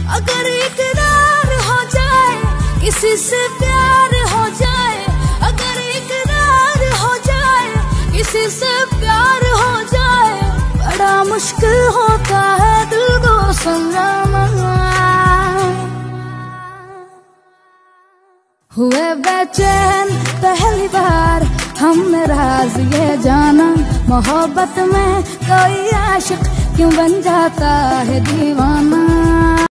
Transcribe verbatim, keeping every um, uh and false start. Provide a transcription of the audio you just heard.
अगर इकरार हो जाए, किसी से प्यार हो जाए, अगर इकरार हो जाए, किसी से प्यार हो जाए, बड़ा मुश्किल होता है दिल को समझाना। हुए बेचैन पहली बार हमने राज ये जाना, मोहब्बत में कोई आशिक क्यों बन जाता है दीवाना।